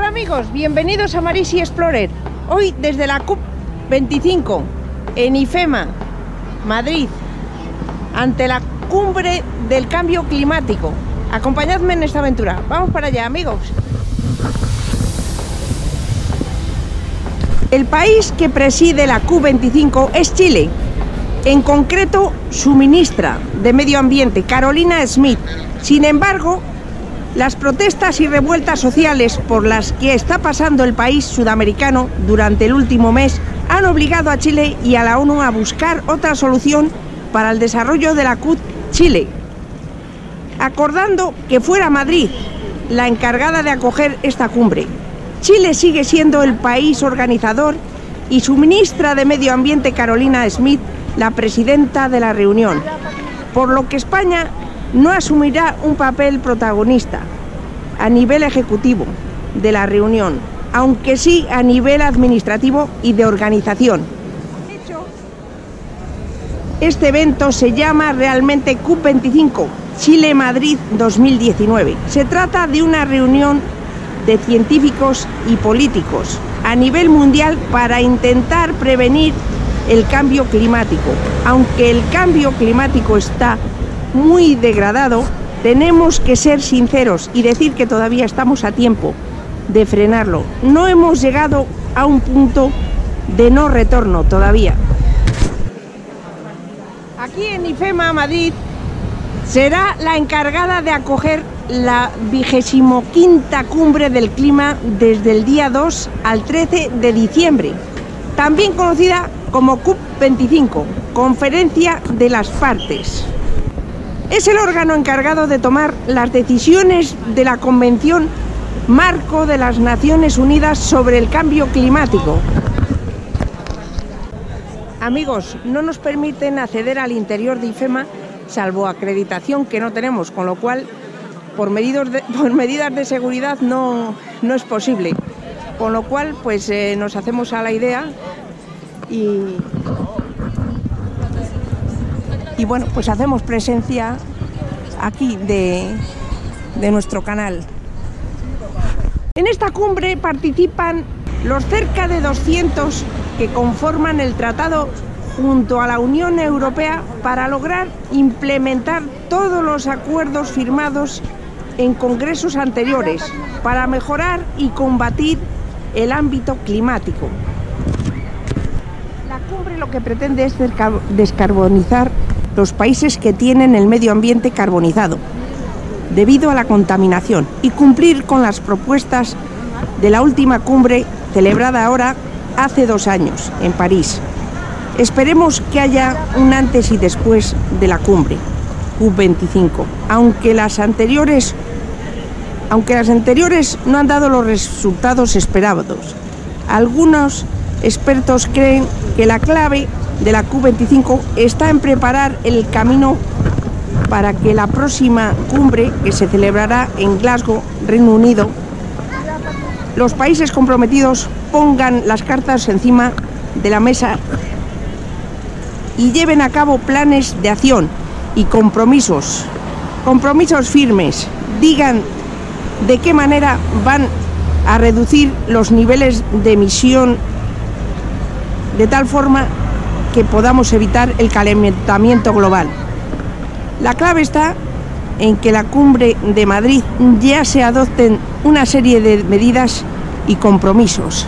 Hola amigos, bienvenidos a Marisi Explorer. Hoy desde la COP25 en IFEMA, Madrid, ante la cumbre del cambio climático. Acompañadme en esta aventura. Vamos para allá, amigos. El país que preside la COP25 es Chile. En concreto, su ministra de Medio Ambiente, Carolina Smith. Sin embargo, las protestas y revueltas sociales por las que está pasando el país sudamericano durante el último mes han obligado a Chile y a la ONU a buscar otra solución para el desarrollo de la COP Chile, acordando que fuera Madrid la encargada de acoger esta cumbre. Chile sigue siendo el país organizador y su ministra de Medio Ambiente, Carolina Smith, la presidenta de la reunión, por lo que España no asumirá un papel protagonista a nivel ejecutivo de la reunión, aunque sí a nivel administrativo y de organización. De hecho, este evento se llama realmente COP25 Chile-Madrid 2019. Se trata de una reunión de científicos y políticos a nivel mundial para intentar prevenir el cambio climático. Aunque el cambio climático está muy degradado, tenemos que ser sinceros y decir que todavía estamos a tiempo de frenarlo. No hemos llegado a un punto de no retorno todavía. Aquí en IFEMA Madrid será la encargada de acoger la 25ª cumbre del clima desde el día 2 al 13 de diciembre, también conocida como COP25, Conferencia de las Partes. Es el órgano encargado de tomar las decisiones de la Convención Marco de las Naciones Unidas sobre el Cambio Climático. Amigos, no nos permiten acceder al interior de IFEMA, salvo acreditación que no tenemos, con lo cual, por medidas de seguridad no es posible. Con lo cual, pues nos hacemos a la idea y bueno, pues hacemos presencia aquí de nuestro canal. En esta cumbre participan los cerca de 200 que conforman el tratado junto a la Unión Europea para lograr implementar todos los acuerdos firmados en congresos anteriores para mejorar y combatir el ámbito climático. La cumbre lo que pretende es descarbonizar los países que tienen el medio ambiente carbonizado debido a la contaminación y cumplir con las propuestas de la última cumbre celebrada ahora hace 2 años en París. Esperemos que haya un antes y después de la cumbre COP25, aunque las anteriores no han dado los resultados esperados. Algunos expertos creen que la clave de la COP25 está en preparar el camino para que la próxima cumbre, que se celebrará en Glasgow, Reino Unido, los países comprometidos pongan las cartas encima de la mesa y lleven a cabo planes de acción y compromisos firmes. Digan de qué manera van a reducir los niveles de emisión de tal forma que podamos evitar el calentamiento global. La clave está en que la cumbre de Madrid ya se adopten una serie de medidas y compromisos.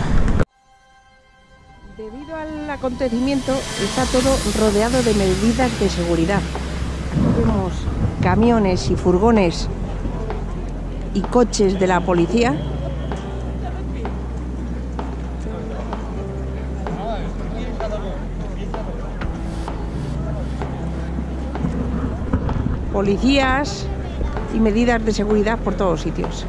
Debido al acontecimiento está todo rodeado de medidas de seguridad. Vemos camiones y furgones y coches de la policía. Policías y medidas de seguridad por todos sitios.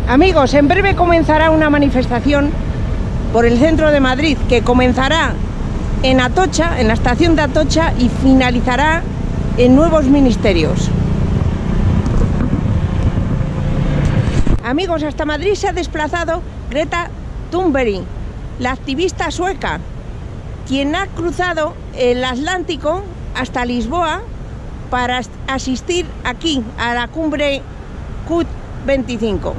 Amigos, en breve comenzará una manifestación por el centro de Madrid que comenzará en Atocha, en la estación de Atocha, y finalizará en Nuevos Ministerios. Amigos, hasta Madrid se ha desplazado Greta Thunberg, la activista sueca, quien ha cruzado el Atlántico hasta Lisboa para asistir aquí a la cumbre COP25.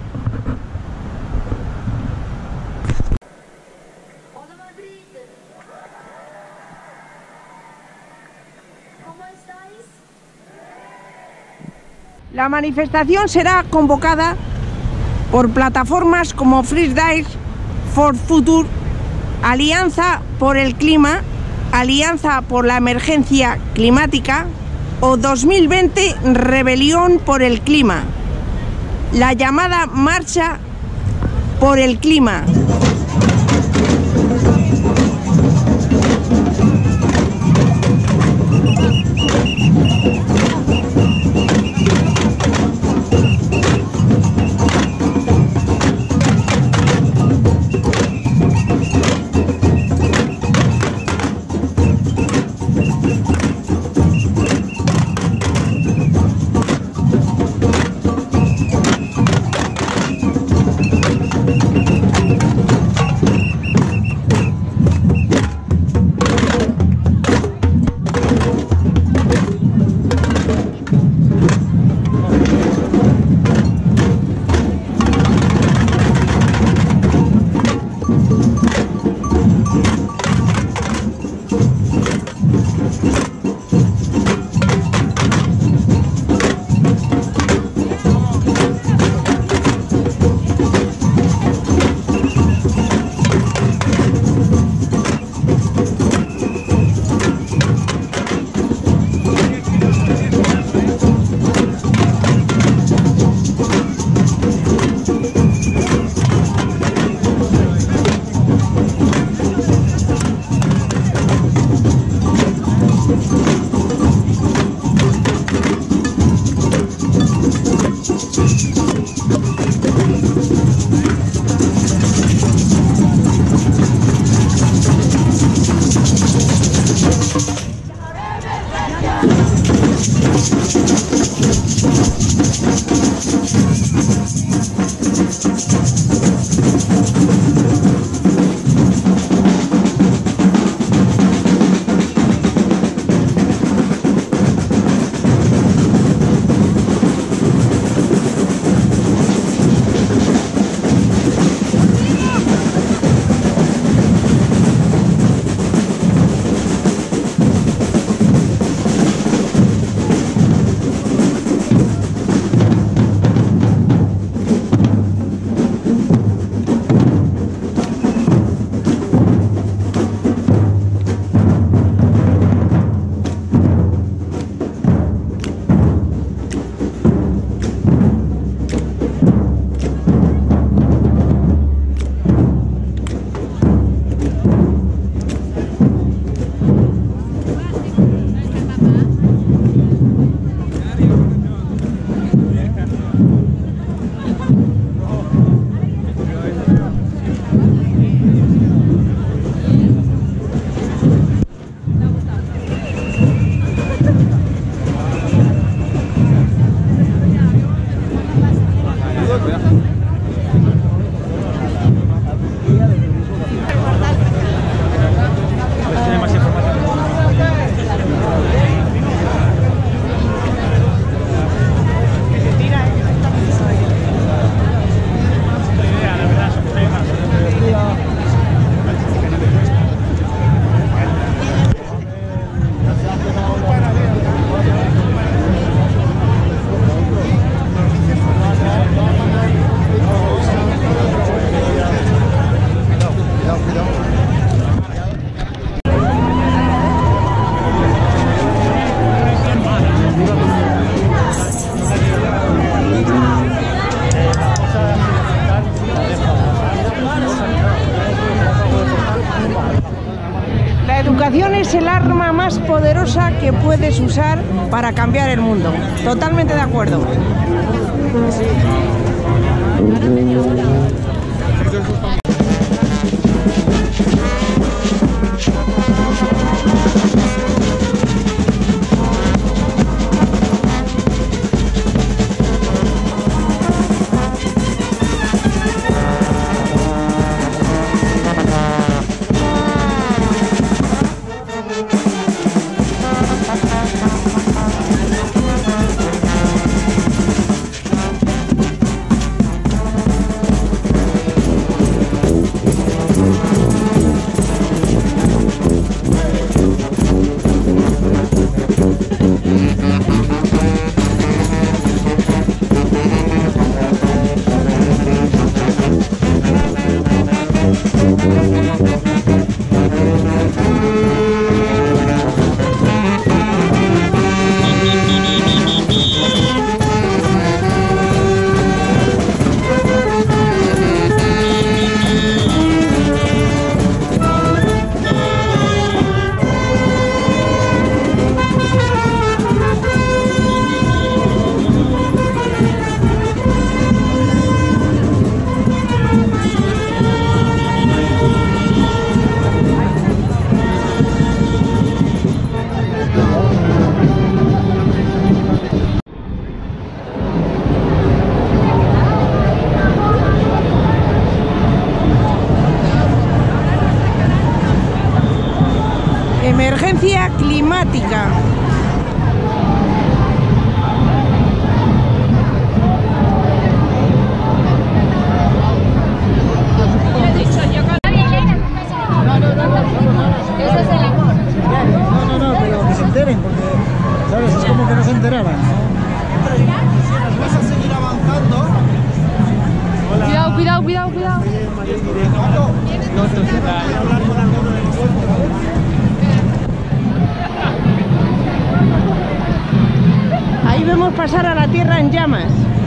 La manifestación será convocada por plataformas como Fridays for Future, Alianza por el Clima, Alianza por la Emergencia Climática o 2020 Rebelión por el Clima, la llamada Marcha por el Clima. educación es el arma más poderosa que puedes usar para cambiar el mundo. Totalmente de acuerdo. Emergencia climática. No, pero que se enteren, porque, ¿sabes? Es como que no se enteraban. ¿Vas a seguir avanzando? Cuidado. Ahí vemos pasar a la Tierra en llamas.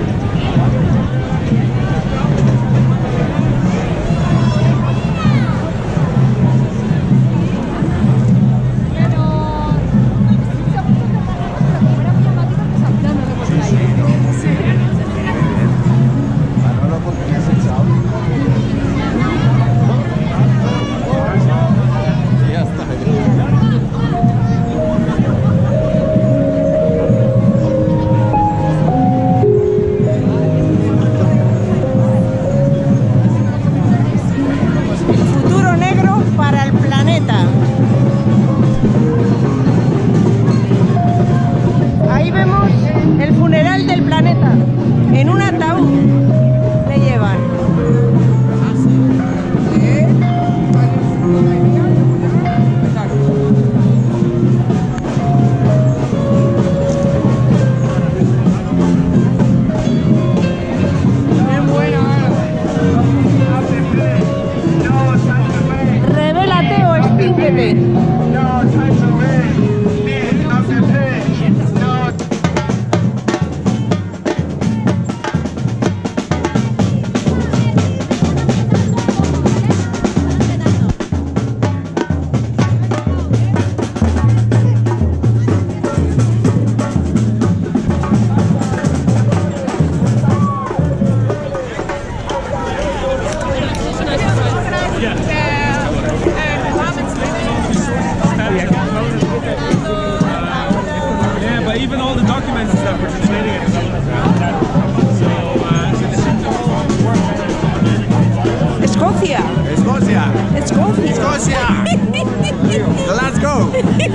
Escocia. Let's go.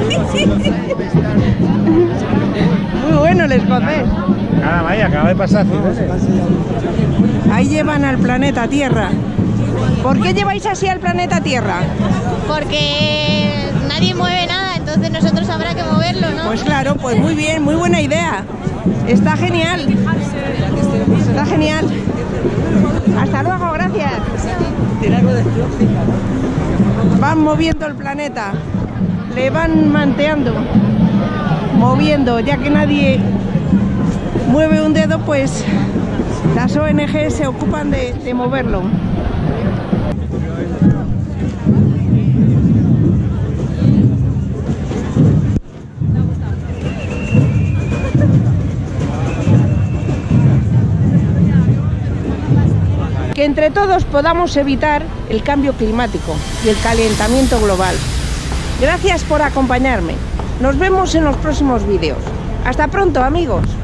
Muy bueno el escocés. Nada, Maya, acaba de pasar. Ahí llevan al planeta Tierra. ¿Por qué lleváis así al planeta Tierra? Porque nadie mueve nada, entonces nosotros habrá que moverlo, ¿no? Pues claro, pues muy bien, muy buena idea. Está genial. Está genial. Hasta luego, gracias. Van moviendo el planeta. Le van manteando. Moviendo, ya que nadie mueve un dedo, pues las ONG se ocupan de moverlo. que entre todos podamos evitar el cambio climático y el calentamiento global. Gracias por acompañarme. Nos vemos en los próximos vídeos. Hasta pronto, amigos.